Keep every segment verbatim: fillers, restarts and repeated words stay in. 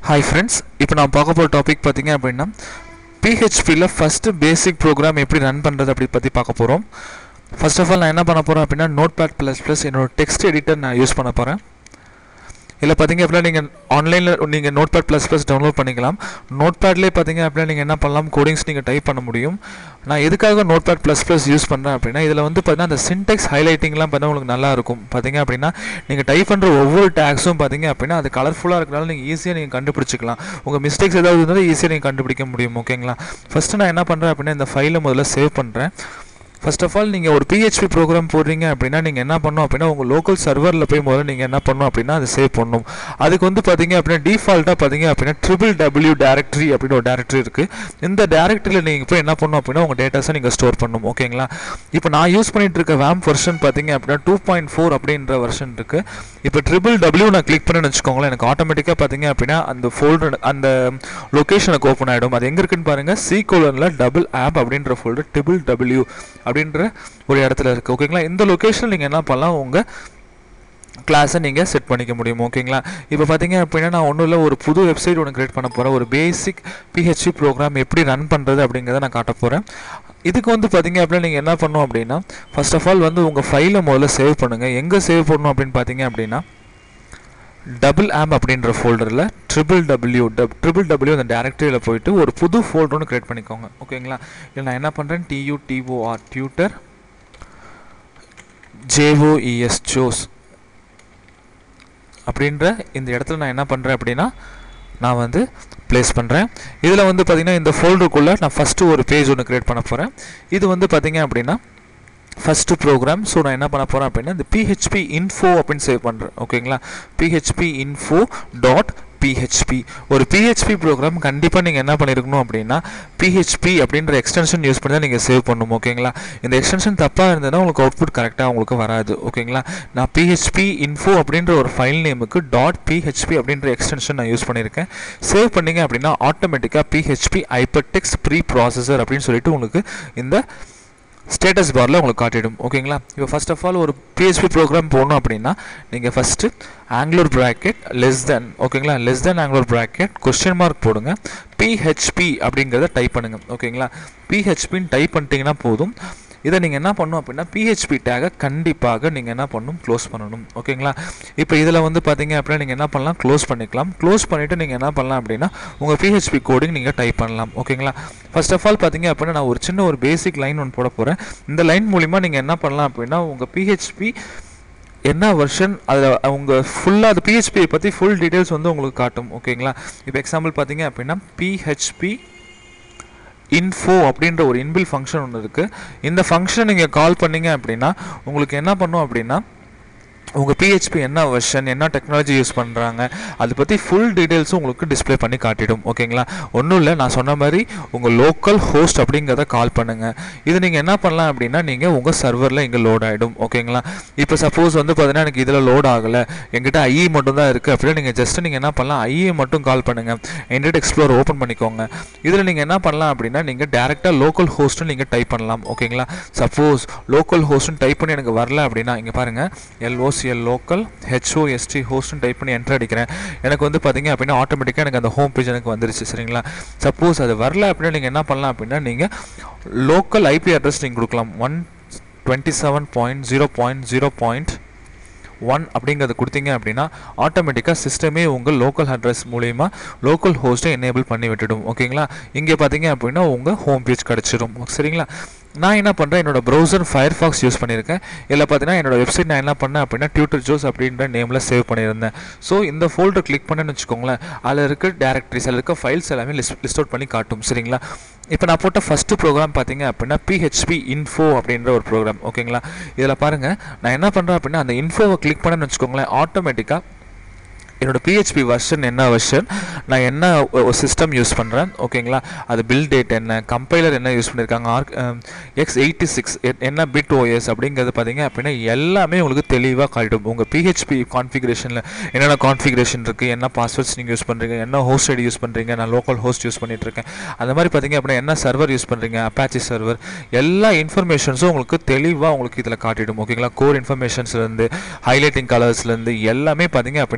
Hi friends, இப்போ நான் பார்க்க போற டாபிக் பாத்தீங்க அப்படினா P H P ல first basic program எப்படி ரன் பண்றது அப்படி பத்தி பார்க்க போறோம். First of all நான் என்ன பண்ண போறேன் அப்படினா notepad plus plus என்னோட text editor நான் யூஸ் பண்ண போறேன். இல்ல பாத்தீங்க அப்படினா நீங்க ஆன்லைன்ல நீங்க notepad plus plus டவுன்லோட் பண்ணிக்கலாம். notepadலயே பாத்தீங்க அப்படினா நீங்க என்ன பண்ணலாம் கோடிங்ஸ் நீங்க டைப் பண்ண முடியும். நான் எதுக்காக notepad plus plus யூஸ் பண்றேன் அப்படினா இதுல வந்து பாத்தீங்கன்னா அந்த syntax highlightingலாம் பண்ண உங்களுக்கு நல்லா இருக்கும். பாத்தீங்க அப்படினா நீங்க டைப் பண்ற ஒவ்வொரு டாக்ஸும் பாத்தீங்க அப்படினா அது கலர்ஃபுல்லா இருக்கனால நீங்க ஈஸியா நீங்க கண்டுபிடிச்சிக்கலாம். உங்க மிஸ்டேக்ஸ் ஏதாவது இருந்தா ஈஸியா நீங்க கண்டுபிடிக்க முடியும். ஓகேங்களா? ஃபர்ஸ்ட் நான் என்ன பண்றேன் அப்படினா இந்த ஃபைலை முதல்ல சேவ் பண்றேன். First of all நீங்க ஒரு P H P program போடுறீங்க அப்படினா நீங்க என்ன பண்ணனும் அப்படினா உங்க லோக்கல் சர்வர்ல போய் முதல்ல நீங்க என்ன பண்ணனும் அப்படினா அதை சேவ் பண்ணனும். அதுக்கு வந்து பாத்தீங்க அப்படினா டிஃபால்ட்டா பாத்தீங்க அப்படினா www directory அப்படின ஒரு டைரக்டரி இருக்கு. இந்த டைரக்டரியில நீங்க போய் என்ன பண்ணனும் அப்படினா உங்க டேட்டாஸை நீங்க ஸ்டோர் பண்ணனும். ஓகேங்களா? இப்போ நான் யூஸ் பண்ணிட்டு இருக்க W A M வெர்ஷன் பாத்தீங்க அப்படினா two point four அப்படிங்கற வெர்ஷன் இருக்கு. இப்போ www நான் கிளிக் பண்ணேன்னு வெச்சுக்கோங்களேன் எனக்கு ஆட்டோமேட்டிக்கா பாத்தீங்க அப்படினா அந்த ஃபோல்டர் அந்த லொகேஷனுக்கு ஓபன் ஆயிடும். அது எங்க இருக்குன்னு பாருங்க C colonல double app அப்படிங்கற ஃபோல்டர் www அப்படிங்கற ஒரு இடத்துல இருக்கு. ஓகேங்களா? இந்த லொகேஷன்ல நீங்க என்ன பண்ணலாம் உங்க கிளாஸை நீங்க செட் பண்ணிக்க முடியும். ஓகேங்களா? இப்போ பாத்தீங்க அப்படினா நான் ஒண்ணும் இல்ல ஒரு புது வெப்சைட் ஒன்னு கிரியேட் பண்ண போறேன். ஒரு basic P H P program எப்படி ரன் பண்றது அப்படிங்கறத நான் காட்ட போறேன். இதுக்கு வந்து பாத்தீங்க அப்படினா நீங்க என்ன பண்ணனும் அப்படினா ஃபர்ஸ்ட் ஆஃப் ஆல் வந்து உங்க ஃபைலை முதல்ல சேவ் பண்ணுங்க. எங்க சேவ் பண்ணனும் அப்படினு பாத்தீங்க அப்படினா double amp அப்படிங்கற ஃபோல்டர்ல www www அந்த டைரக்டரியில போய்ட்டு ஒரு புது ஃபோல்டர் ஒன்னு கிரியேட் பண்ணிக்கோங்க. ஓகேங்களா? இல்ல நான் என்ன பண்றேன் tutor tutor jos jos அப்படிங்கற இந்த இடத்துல நான் என்ன பண்றேன் அப்படினா நான் வந்து ப்ளேஸ் பண்றேன். இதுல வந்து பாத்தீங்கன்னா இந்த ஃபோல்டருக்குள்ள நான் ஃபர்ஸ்ட் ஒரு பேஜ் ஒன்னு கிரியேட் பண்ண போறேன். இது வந்து பாத்தீங்க அப்படினா first program. So நான் என்ன பண்ண போறேன் அப்படினா இந்த P H P info அப்படினு சேவ் பண்றேன். ஓகேங்களா? P H P info dot P H P ஒரு P H P program கண்டிப்பா நீங்க என்ன பண்ணிருக்கணும் அப்படினா P H P அப்படிங்கற எக்ஸ்டென்ஷன் யூஸ் பண்ணி நீங்க சேவ் பண்ணனும். ஓகேங்களா? இந்த எக்ஸ்டென்ஷன் தப்பா இருந்தனா உங்களுக்கு அவுட்புட் கரெக்ட்டா உங்களுக்கு வராது. ஓகேங்களா? நான் P H P info அப்படிங்கற ஒரு ஃபைல் நேமுக்கு .php அப்படிங்கற எக்ஸ்டென்ஷன் நான் யூஸ் பண்ணிருக்கேன். சேவ் பண்ணீங்க அப்படினா ஆட்டோமேட்டிக்கா P H P hypertext preprocessor அப்படினு சொல்லிட்டு உங்களுக்கு இந்த ஸ்டேட்டஸ் பார்ல உங்களுக்கு காட்டிடும். ஓகேங்களா? இப்போ ஃபர்ஸ்ட் ஆஃப் ஆல் ஒரு P H P program போடணும் அப்படினா நீங்க first angular bracket less than ஓகேங்களா less than angular bracket question mark போடுங்க. P H P அப்படிங்கறத டைப் பண்ணுங்க. ஓகேங்களா? P H P ன்னு டைப் பண்ணிட்டீங்கன்னா போதும். இத நீங்க என்ன பண்ணனும் அப்படினா P H P டாக கண்டிப்பாக நீங்க என்ன பண்ணனும் க்ளோஸ் பண்ணனும். ஓகேங்களா? இப்போ இதல வந்து பாத்தீங்க அப்படினா நீங்க என்ன பண்ணலாம் க்ளோஸ் பண்ணிக்கலாம். க்ளோஸ் பண்ணிட்டு நீங்க என்ன பண்ணலாம் அப்படினா உங்க P H P கோடிங் நீங்க டைப் பண்ணலாம். ஓகேங்களா? ஃபர்ஸ்ட் ஆஃப் ஆல் பாத்தீங்க அப்படினா நான் ஒரு சின்ன ஒரு பேசிக் லைன் ஒன்னு போட போறேன். இந்த லைன் மூலமா நீங்க என்ன பண்ணலாம் அப்படினா உங்க P H P என்ன வெர்ஷன் அது உங்க ஃபுல்லா அது P H P பத்தி ஃபுல் டீடைல்ஸ் வந்து உங்களுக்கு காட்டும். ஓகேங்களா? இப்போ எக்ஸாம்பிள் பாத்தீங்க அப்படினா P H P info அப்படிங்கற ஒரு இன்பில்ட் ஃபங்க்ஷன் ஒன்னு இருக்கு. இந்த ஃபங்க்ஷன் நீங்க கால் பண்ணீங்க அப்படினா உங்களுக்கு என்ன பண்ணும் அப்படினா உங்க P H P என்ன வெர்ஷன் என்ன டெக்னாலஜி யூஸ் பண்றாங்க அது பத்தி ஃபுல் டீடைல்ஸ் உங்களுக்கு டிஸ்ப்ளே பண்ணி காட்டிடும். ஓகேங்களா? ஒண்ணும் இல்ல நான் சொன்ன மாதிரி உங்க லோக்கல் ஹோஸ்ட் அப்படிங்கறத கால் பண்ணுங்க. இது நீங்க என்ன பண்ணலாம் அப்படினா நீங்க உங்க சர்வர்ல இங்க லோட் ஆயிடும். ஓகேங்களா? இப்போ சப்போஸ் வந்து பாத்தீங்கன்னா எனக்கு இதுல லோட் ஆகல என்கிட்ட I E மட்டும் தான் இருக்கு அப்படினா நீங்க ஜஸ்ட் நீங்க என்ன பண்ணலாம் I E மட்டும் கால் பண்ணுங்க. இன்டர்நெட் எக்ஸ்ப்ளோரர் ஓபன் பண்ணிக்கோங்க. இதுல நீங்க என்ன பண்ணலாம் அப்படினா நீங்க டைரக்ட்டா லோக்கல் ஹோஸ்ட் நீங்க டைப் பண்ணலாம். ஓகேங்களா? சப்போஸ் லோக்கல் ஹோஸ்ட் டைப் பண்ணி எனக்கு வரல அப்படினா இங்க பாருங்க L O C L local host host type பண்ணி என்டர் அடிக்கிறேன். எனக்கு வந்து பாத்தீங்க அப்படினா ஆட்டோமேட்டிக்கா எனக்கு அந்த ஹோம் பேஜ் எனக்கு வந்துருச்சு. சரிங்களா? சப்போஸ் அது வரல அப்படினா நீங்க என்ன பண்ணலாம் அப்படினா நீங்க லோக்கல் I P அட்ரஸ் நீங்க கொடுக்கலாம். one twenty-seven dot zero dot zero dot one அப்படிங்கறது கொடுத்தீங்க அப்படினா ஆட்டோமேட்டிக்கா சிஸ்டமே உங்க லோக்கல் அட்ரஸ் மூலமா லோக்கல் ஹோஸ்டை எனேபிள் பண்ணி விட்டுடும். ஓகேங்களா? இங்க பாத்தீங்க அப்படினா உங்க ஹோம் பேஜ் கிடைச்சிரும். சரிங்களா? நான் என்ன பண்றேன் என்னோட browser Firefox யூஸ் பண்ணிருக்கேன். இல்ல பாத்தீனா என்னோட வெப்சைட் நான் என்ன பண்ணேன் அப்படினா tutor jos அப்படிங்கற நேம்ல சேவ் பண்ணியிருந்தேன். சோ இந்த ஃபோல்டர் கிளிக் பண்ணேன்னு வெச்சுக்கோங்களேன். அதுல இருக்க டைரக்டரிஸ் அதுல இருக்க ஃபைல்ஸ் எல்லாமே லிஸ்ட் அவுட் பண்ணி காட்டும். சரிங்களா? இப்போ நான் போட்ட ஃபர்ஸ்ட் program பாத்தீங்க அப்படினா P H P info அப்படிங்கற ஒரு program. ஓகேங்களா? இதல பாருங்க நான் என்ன பண்றேன் அப்படினா அந்த இன்ஃபோவை கிளிக் பண்ணேன்னு வெச்சுக்கோங்களேன் ஆட்டோமேட்டிக்கா என்னோட P H P வெர்ஷன் என்ன வெர்ஷன் நான் என்ன சிஸ்டம் யூஸ் பண்றேன். ஓகேங்களா? அது பில்ட் டேட் என்ன கம்பைலர் என்ன யூஸ் பண்ணிருக்காங்க X eighty-six என்ன பிட் O S அப்படிங்கறது பாத்தீங்க அப்படினா எல்லாமே உங்களுக்கு தெளிவா காட்டும். உங்க P H P கான்ஃபிகரேஷன்ல என்னென்ன கான்ஃபிகரேஷன் இருக்கு என்ன பாஸ்வேர்ட்ஸ் நீங்க யூஸ் பண்றீங்க என்ன ஹோஸ்ட் ஐடி யூஸ் பண்றீங்க நான் லோக்கல் ஹோஸ்ட் யூஸ் பண்ணிட்டு இருக்கேன். அந்த மாதிரி பாத்தீங்க அப்படினா என்ன சர்வர் யூஸ் பண்றீங்க Apache சர்வர் எல்லா இன்ஃபர்மேஷன்ஸும் உங்களுக்கு தெளிவா உங்களுக்கு இதல காட்டிடும். ஓகேங்களா? கோர் இன்ஃபர்மேஷன்ஸ்ல இருந்து ஹைலைட்டிங் கலர்ஸ்ல இருந்து எல்லாமே பாத்தீங்க அப்படினா உங்களுக்கு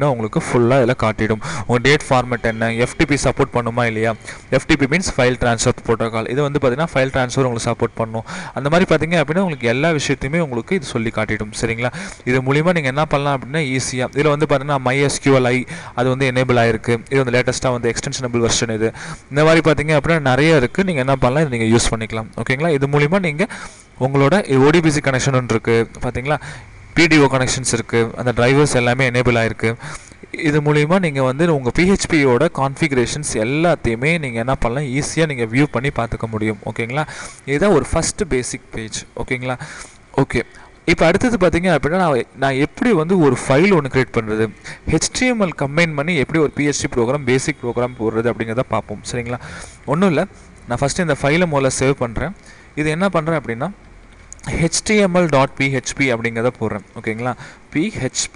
ஃபுல்லாக இதில் காட்டிடும். உங்கள் டேட் ஃபார்மேட் என்ன, எஃப்டிபி சப்போர்ட் பண்ணுமா இல்லையா, FTP means file transfer protocol, இது வந்து பார்த்தீங்கன்னா ஃபைல் ட்ரான்ஸ்ஃபர் உங்களுக்கு சப்போர்ட் பண்ணும். அந்த மாதிரி பார்த்தீங்க அப்படின்னா உங்களுக்கு எல்லா விஷயத்தையுமே உங்களுக்கு இது சொல்லி காட்டிடும். சரிங்களா, இது மூலிமா நீங்கள் என்ன பண்ணலாம் அப்படின்னா ஈஸியாக இதில் வந்து பார்த்தீங்கன்னா MySQLi அது வந்து எனேபிள் ஆயிருக்கு. இது வந்து லேட்டஸ்ட்டாக வந்து எக்ஸ்டென்ஷனபிள் வெர்ஷன். இது இந்த மாதிரி பார்த்தீங்க அப்படின்னா நிறைய இருக்குது. நீங்கள் என்ன பண்ணலாம், இது நீங்கள் யூஸ் பண்ணிக்கலாம். ஓகேங்களா, இது மூலிமா நீங்கள் உங்களோட ஓடிபிசி கனெக்ஷன் இருக்குது பார்த்தீங்களா, பிடிஓ கனெக்ஷன்ஸ் இருக்குது, அந்த டிரைவர்ஸ் எல்லாமே எனேபிள் ஆகிருக்கு. இது மூலிமா நீங்கள் வந்து உங்கள் பிஹெச்பியோட கான்ஃபிகரேஷன்ஸ் எல்லாத்தையுமே நீங்கள் என்ன பண்ணலாம், ஈஸியாக நீங்கள் வியூ பண்ணி பார்த்துக்க முடியும். ஓகேங்களா, இதுதான் ஒரு ஃபஸ்ட்டு பேசிக் பேஜ். ஓகேங்களா, ஓகே. இப்போ அடுத்தது பார்த்தீங்க அப்படின்னா நான் நான் எப்படி வந்து ஒரு ஃபைல் ஒன்று க்ரியேட் பண்ணுறது, ஹெச்டிஎம்எல் கம்பைன் பண்ணி எப்படி ஒரு பிஹெச்பி ப்ரோக்ராம் பேசிக் ப்ரோக்ராம் போடுறது அப்படிங்கிறத பார்ப்போம். சரிங்களா, ஒன்றும் இல்லை, நான் ஃபஸ்ட்டு இந்த ஃபைலை முதல்ல சேவ் பண்ணுறேன். இது என்ன பண்ணுறேன் அப்படின்னா html.php அப்படிங்கிறத போடுறேன். ஓகேங்களா, php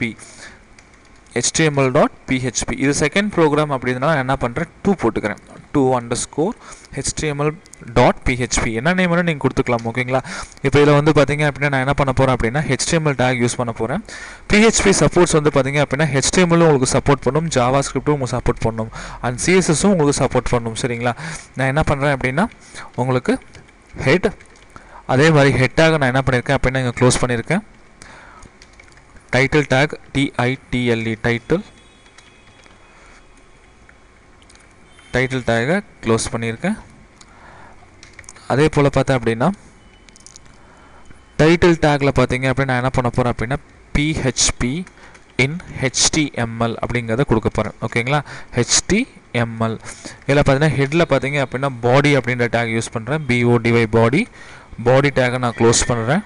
html.php இது செகண்ட் ப்ரோக்ராம் அப்படின்றனால என்ன பண்ணுறேன், டூ போட்டுக்கிறேன். டூ அண்டர் ஸ்கோர் html.php என்ன நேம் வேணும் நீங்கள் கொடுத்துக்கலாம். ஓகேங்களா, இப்போ இதில் வந்து பார்த்தீங்க அப்படின்னா நான் என்ன பண்ண போகிறேன் அப்படின்னா ஹெச்டிஎம்எல் டேக் யூஸ் பண்ண போகிறேன். பிஹெச்பி சப்போர்ட்ஸ் வந்து பார்த்தீங்க அப்படின்னா ஹெச்டிஎம்எல்லும் உங்களுக்கு சப்போர்ட் பண்ணும், ஜாவா ஸ்கிரிப்டும் உங்களுக்கு சப்போர்ட் பண்ணும், அண்ட் சிஎஸ்எஸும் உங்களுக்கு சப்போர்ட் பண்ணும். சரிங்களா, நான் என்ன பண்ணுறேன் அப்படின்னா உங்களுக்கு ஹெட், அதே மாதிரி ஹெட் டேக் நான் என்ன பண்ணியிருக்கேன் அப்படின்னா இங்கே க்ளோஸ் பண்ணியிருக்கேன். Title tag T I T L E title title டேகை க்ளோஸ் பண்ணியிருக்கேன். அதே போல் பார்த்தேன் அப்படின்னா டைட்டில் டேக்கில் பார்த்தீங்க அப்படின்னா நான் என்ன பண்ண போகிறேன் அப்படின்னா பிஹெச்பி இன் ஹெச்டிஎம்எல் அப்படிங்கிறத கொடுக்க போகிறேன். ஓகேங்களா, ஹெச்டிஎம்எல் இதில் பார்த்தீங்கன்னா ஹெட்டில் பார்த்தீங்க அப்படின்னா பாடி அப்படின்ற டேக் யூஸ் பண்ணுறேன். பிஓடிஒய் பாடி பாடி டேக்கை நான் க்ளோஸ் பண்ணுறேன்.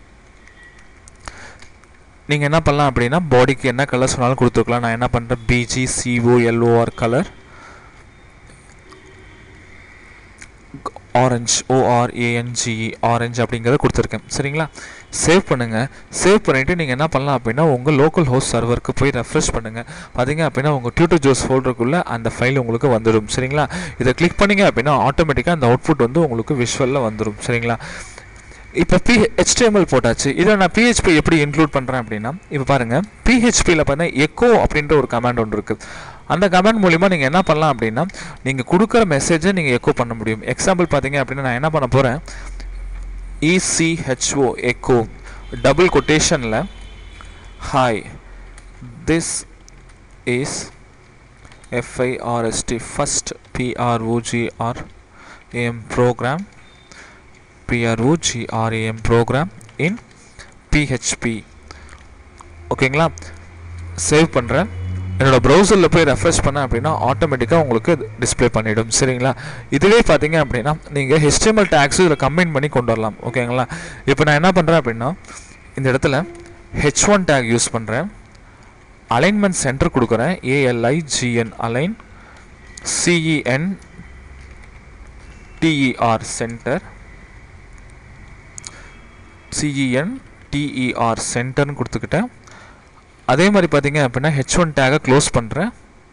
நீங்கள் என்ன பண்ணலாம் அப்படின்னா பாடிக்கு என்ன கலர் சொன்னாலும் கொடுத்துருக்கலாம். நான் என்ன பண்ணுறேன் பிஜிசிஓஎல்ஓஆர் கலர் ஆரஞ்ச் ஓஆர்ஏஎன்ஜிஇ ஆரஞ்ச் அப்படிங்கிறத கொடுத்துருக்கேன். சரிங்களா, சேவ் பண்ணுங்கள். சேவ் பண்ணிவிட்டு நீங்கள் என்ன பண்ணலாம் அப்படின்னா உங்கள் லோக்கல் ஹோஸ்ட் சர்வருக்கு போய் ரெஃப்ரெஷ் பண்ணுங்கள். பார்த்தீங்க அப்படின்னா உங்கள் டியூட்டர் ஜோஸ் ஃபோல்டருக்குள்ளே அந்த ஃபைல் உங்களுக்கு வந்துடும். சரிங்களா, இதை கிளிக் பண்ணிங்க அப்படின்னா ஆட்டோமேட்டிக்காக அந்த அவுட்புட் வந்து உங்களுக்கு விஷுவலில் வந்துடும். சரிங்களா, இப்போ பி ஹெச்டிஎம்எல் போட்டாச்சு. இதை நான் பிஹெச்பி எப்படி இன்க்ளூட் பண்ணுறேன் அப்படின்னா இப்போ பாருங்கள், பிஹெச்பியில் பார்த்தீங்கன்னா எக்கோ அப்படின்ற ஒரு கமாண்ட் ஒன்று இருக்குது. அந்த கமாண்ட் மூலிமா நீங்கள் என்ன பண்ணலாம் அப்படின்னா நீங்கள் கொடுக்குற மெசேஜை நீங்கள் எக்கோ பண்ண முடியும். எக்ஸாம்பிள் பார்த்தீங்க அப்படின்னா நான் என்ன பண்ண போகிறேன், இசிஹெச்ஓ எக்கோ டபுள் கொட்டேஷனில் hi this is F I R S T first P R O G R A M program PROGRAM program in PHP. ஓகேங்களா, சேவ் பண்ணுறேன். என்னோட ப்ரௌசரில் போய் ரெஃப்ரெஷ் பண்ணேன் அப்படின்னா ஆட்டோமேட்டிக்காக உங்களுக்கு டிஸ்பிளே பண்ணிவிடும். சரிங்களா, இதுவே பார்த்தீங்க அப்படின்னா நீங்கள் ஹெச்டிஎம்எல் டேக்ஸும் இதில் கம்பைன் பண்ணி கொண்டு வரலாம். ஓகேங்களா, இப்போ நான் என்ன பண்ணுறேன் அப்படின்னா இந்த இடத்துல ஹெச் ஒன் டேக் யூஸ் பண்ணுறேன். அலைன்மெண்ட் சென்டர் கொடுக்குறேன். A L I G N align C E N T E R centre C E N T E R சென்டர்னு கொடுத்துக்கிட்டேன். அதே மாதிரி பார்த்தீங்க அப்படின்னா ஹெச் ஒன் டேகை க்ளோஸ் பண்ணுறேன்.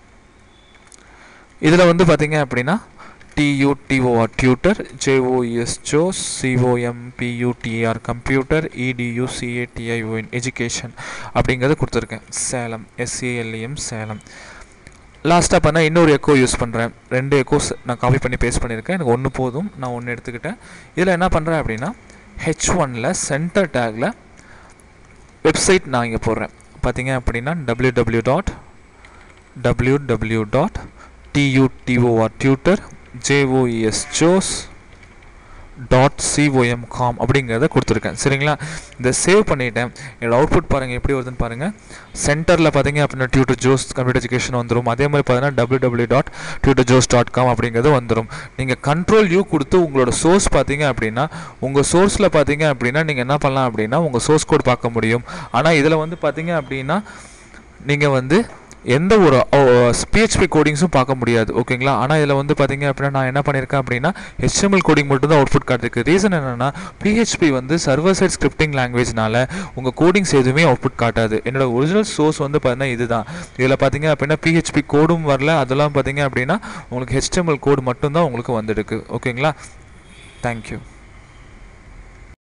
இதில் வந்து பார்த்தீங்க அப்படின்னா டியூடிஓஆர் tutor J O E S Jose சிஓஎம்பியூடிஆர் computer இடியூசிஏடிஐஓஎன் education அப்படிங்கிறத கொடுத்துருக்கேன். சேலம் எஸ்ஏஎல்இஎம் சேலம். லாஸ்ட்டாக பண்ணால் இன்னொரு எக்கோ யூஸ் பண்ணுறேன். ரெண்டு எக்கோஸ் நான் காப்பி பண்ணி பேஸ்ட் பண்ணியிருக்கேன். எனக்கு ஒன்று போதும், நான் ஒன்று எடுத்துக்கிட்டேன். இதில் என்ன பண்ணுறேன் அப்படின்னா ஹெச் ஒன்னில் சென்டர் டேக்கில் வெப்சைட் நான் இங்கே போடுறேன். பார்த்தீங்க அப்படின்னா W W dot W W dot T U T O R tutor J O E S Joes dot C O M com அப்படிங்கிறத கொடுத்துருக்கேன். சரிங்களா, இதை சேவ் பண்ணிவிட்டேன். என்னோடய அவுட்புட் பாருங்கள் எப்படி வருதுன்னு பாருங்கள். சென்டரில் பார்த்தீங்க அப்படின்னா டியூட்டர் ஜோஸ் கம்ப்யூட்டர் எஜுகேஷன் வந்துடும். அதே மாதிரி பார்த்தீங்கன்னா W W dot tutor Joes dot com அப்படிங்கிறது வந்துடும். நீங்கள் கண்ட்ரோல் யூ கொடுத்து உங்களோட சோர்ஸ் பார்த்தீங்க அப்படின்னா உங்கள் சோர்ஸில் பார்த்தீங்க அப்படின்னா நீங்கள் என்ன பண்ணலாம் அப்படின்னா உங்கள் சோர்ஸ் கோட் பார்க்க முடியும். ஆனால் இதில் வந்து பார்த்தீங்க அப்படின்னா நீங்கள் வந்து எந்த ஒரு பிஹெச்பி கோடிங்ஸும் பார்க்க முடியாது. ஓகேங்களா, ஆனால் இதில் வந்து பார்த்தீங்க அப்படின்னா நான் என்ன பண்ணியிருக்கேன் அப்படின்னா ஹெச்டிஎம்எல் கோடிங் மட்டும் தான் அவுட்புட் காட்டிருக்கு. ரீசன் என்னென்னா பிஹெச்பி வந்து சர்வர் சைட் ஸ்கிரிப்டிங் லாங்குவேஜ்னால உங்கள் கோடிங்ஸ் எதுவுமே அவுட்புட் காட்டாது. என்னோட ஒரிஜினல் சோர்ஸ் வந்து பார்த்தீங்கன்னா இதுதான். இதில் பார்த்தீங்க அப்படின்னா பிஹெச்பி கோடும் வரல, அதெல்லாம் பார்த்தீங்க அப்படின்னா உங்களுக்கு ஹெச்டிஎம்எல் கோடு மட்டும்தான் உங்களுக்கு வந்துடுக்கு. ஓகேங்களா, தேங்க்யூ.